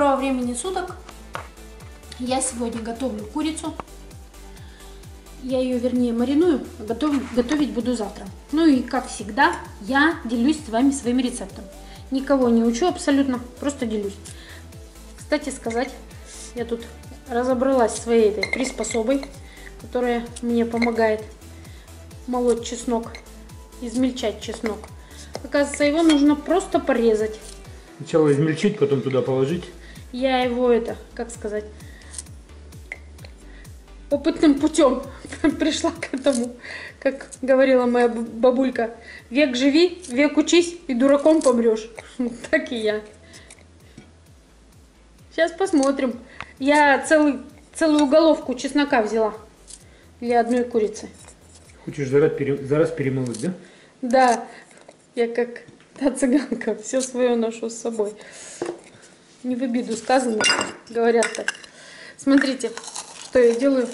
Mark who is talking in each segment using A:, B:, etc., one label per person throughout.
A: Доброго времени суток! Я сегодня готовлю курицу. Я ее, вернее, мариную, а готовить буду завтра. Ну и, как всегда, я делюсь с вами своим рецептом. Никого не учу абсолютно, просто делюсь. Кстати сказать, я тут разобралась своей этой приспособой, которая мне помогает молоть чеснок, измельчать чеснок. Оказывается, его нужно просто порезать.
B: Сначала измельчить, потом туда положить.
A: Я его как сказать, опытным путем пришла к этому, как говорила моя бабулька: век живи, век учись и дураком помрешь. Так и я. Сейчас посмотрим. Я целую головку чеснока взяла для одной курицы.
B: Хочешь за раз перемолоть, да?
A: Да, я как та цыганка, все свое ношу с собой. Не в обиду сказано, говорят так. Смотрите, что я делаю.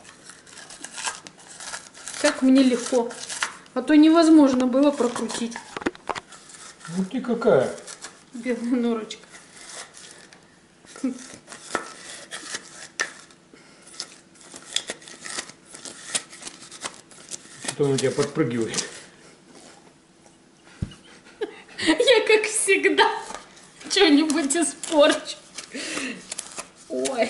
A: Как мне легко. А то невозможно было прокрутить.
B: Ну ты какая?
A: Белая норочка.
B: Что-то он у тебя подпрыгивает.
A: Я, как всегда, что-нибудь испорчу. Ой.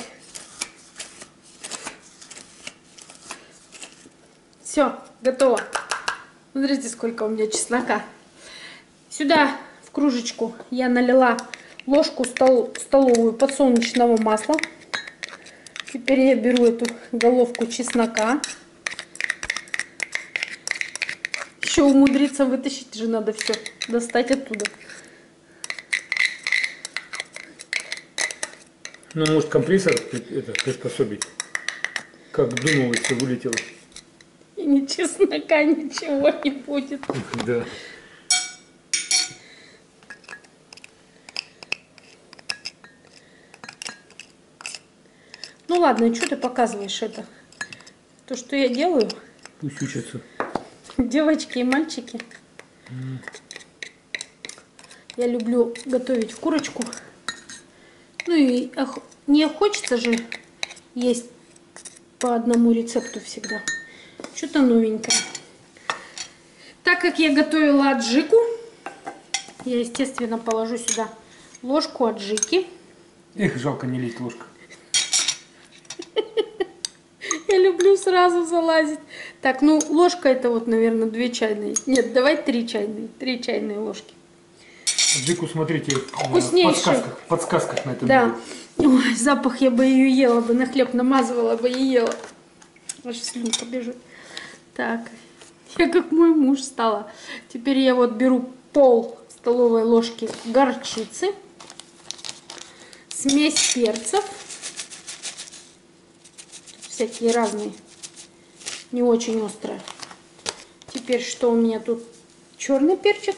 A: Все, готово. Смотрите, сколько у меня чеснока. Сюда в кружечку я налила ложку столовую подсолнечного масла. Теперь я беру эту головку чеснока. Еще умудриться вытащить же надо все, достать оттуда.
B: Ну, может, компрессор это приспособить? Как думал, если вылетело.
A: И ни чеснока, ничего не будет.
B: Да.
A: Ну ладно, что ты показываешь это? То, что я делаю.
B: Пусть учатся.
A: Девочки и мальчики. Я люблю готовить курочку. Ну и не хочется же есть по одному рецепту всегда. Что-то новенькое. Так как я готовила аджику, я, естественно, положу сюда ложку аджики.
B: Эх, жалко не лезть ложка.
A: Я люблю сразу залазить. Так, ну ложка это вот, наверное, 2 чайные. Нет, давай 3 чайные. 3 чайные ложки.
B: Аджику смотрите
A: в
B: подсказках на этом.
A: Да. Ой, запах, я бы ее ела бы, на хлеб намазывала бы и ела. Аж слюнка бежит. Так, я как мой муж стала. Теперь я вот беру пол столовой ложки горчицы, смесь перцев. Всякие разные, не очень острые. Теперь что у меня тут? Черный перчик.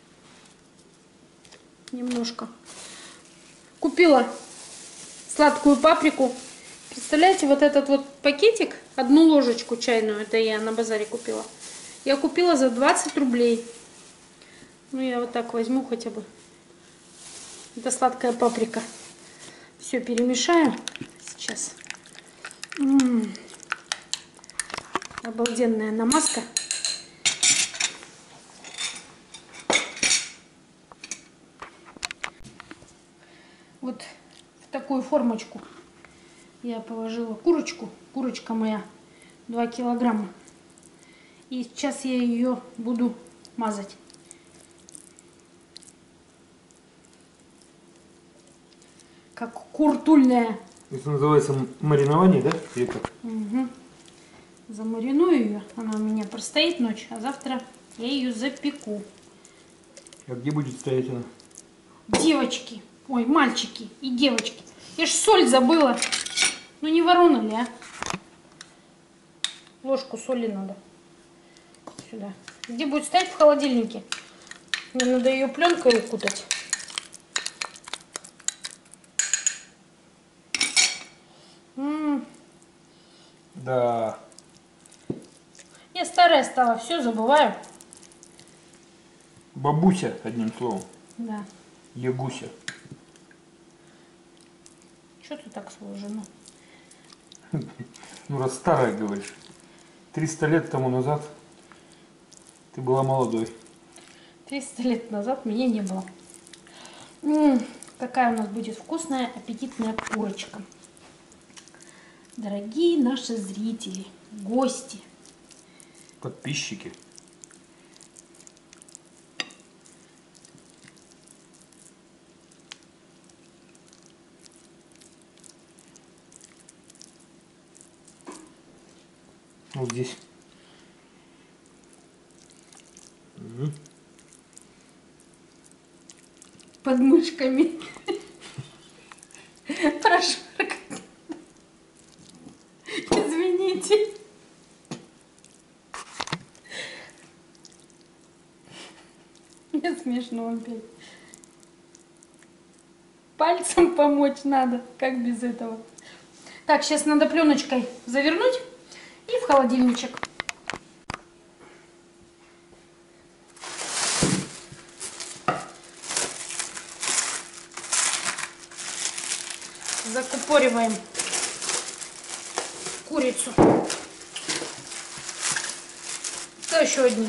A: Немножко. Купила сладкую паприку. Представляете, вот этот вот пакетик, 1 ложечку чайную, это я на базаре купила. Я купила за 20 рублей. Ну, я вот так возьму хотя бы. Это сладкая паприка. Все перемешаю сейчас. Обалденная намазка. Вот в такую формочку я положила курочку. Курочка моя 2 килограмма. И сейчас я ее буду мазать. Как куртульная.
B: Это называется маринование, да? Или как?
A: Угу. Замариную ее. Она у меня простоит ночь, а завтра я ее запеку.
B: А где будет стоять она?
A: Девочки, ой, мальчики и девочки. Я ж соль забыла. Ну не ворона ли, а? Ложку соли надо. Сюда. Где будет стоять? В холодильнике. Мне надо ее пленкой укутать.
B: Да.
A: Я старая стала, все забываю.
B: Бабуся, одним словом.
A: Да.
B: Ягуся.
A: Что ты так свою жену?
B: Ну, раз старая, говоришь. 300 лет тому назад ты была молодой.
A: 300 лет назад меня не было. Какая у нас будет вкусная, аппетитная курочка. Дорогие наши зрители, гости.
B: Подписчики. Вот здесь.
A: Под мышками. Прошу. Извините. Мне смешно опять. Пальцем помочь надо. Как без этого? Так, сейчас надо пленочкой завернуть и в холодильничек. Закупориваем курицу. Кто еще один?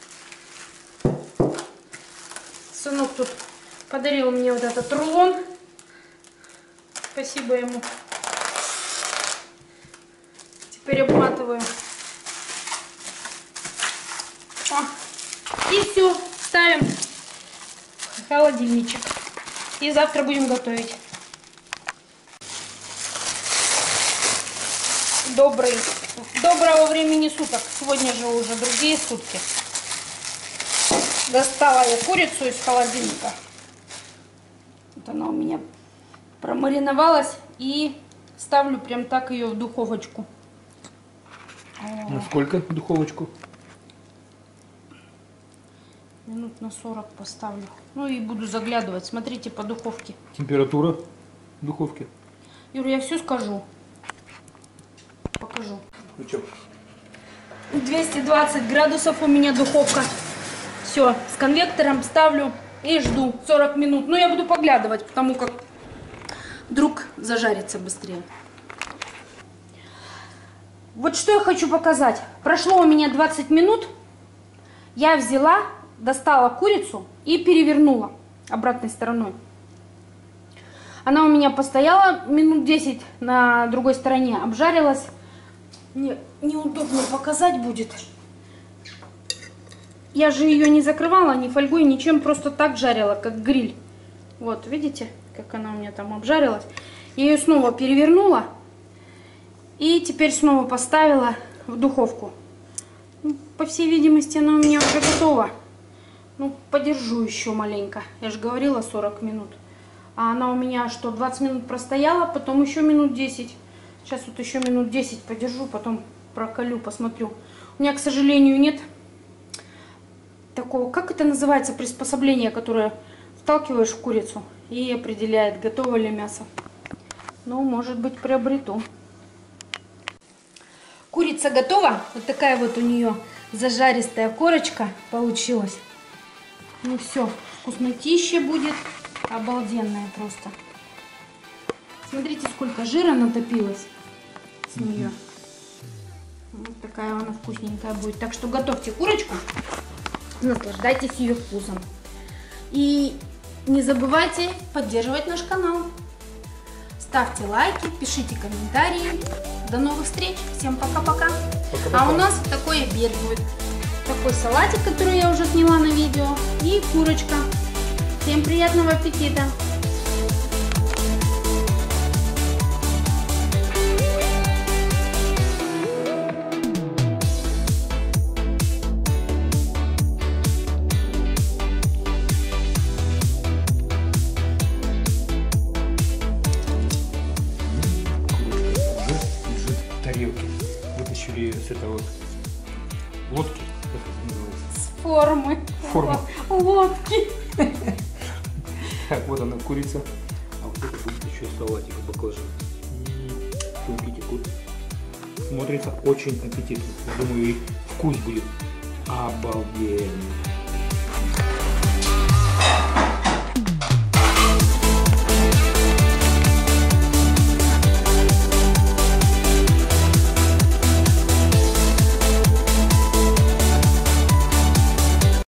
A: Сынок тут подарил мне вот этот рулон. Спасибо ему. Теперь обматываю. И все, ставим в холодильничек. И завтра будем готовить. Доброго времени суток. Сегодня же уже другие сутки. Достала я курицу из холодильника. Вот она у меня промариновалась. И ставлю прям так ее в духовочку.
B: На сколько духовочку?
A: Минут на 40 поставлю. Ну и буду заглядывать. Смотрите по духовке.
B: Температура духовки?
A: Юр, я все скажу. Покажу.
B: Ну что?
A: 220 градусов у меня духовка. Все, с конвектором ставлю и жду 40 минут. Но я буду поглядывать, потому как вдруг зажарится быстрее. Вот что я хочу показать. Прошло у меня 20 минут. Я взяла, достала курицу и перевернула обратной стороной. Она у меня постояла минут 10 на другой стороне, обжарилась. Мне неудобно показать будет. Я же ее не закрывала ни фольгой, ничем, просто так жарила, как гриль. Вот, видите, как она у меня там обжарилась. Я ее снова перевернула. И теперь снова поставила в духовку. Ну, по всей видимости, она у меня уже готова. Ну, подержу еще маленько. Я же говорила 40 минут. А она у меня что, 20 минут простояла, потом еще минут 10. Сейчас вот еще минут 10 подержу, потом проколю, посмотрю. У меня, к сожалению, нет такого, как это называется, приспособление, которое вталкиваешь в курицу и определяет, готово ли мясо. Ну, может быть, приобрету. Курица готова. Вот такая вот у нее зажаристая корочка получилась. Ну все, вкуснотища будет. Обалденная просто. Смотрите, сколько жира натопилось с нее. Вот такая она вкусненькая будет. Так что готовьте курочку. Наслаждайтесь ее вкусом. И не забывайте поддерживать наш канал. Ставьте лайки, пишите комментарии. До новых встреч. Всем пока-пока. А у нас такой обед будет. Такой салатик, который я уже сняла на видео. И курочка. Всем приятного аппетита.
B: Вытащили ее с этой вот лодки, как это называется?
A: С формы.
B: Формы.
A: Лодки.
B: Так, вот она курица, а вот это будет еще салатик баклажан. Тонкий текут. Смотрится очень аппетитно. Я думаю, и вкус будет обалденный.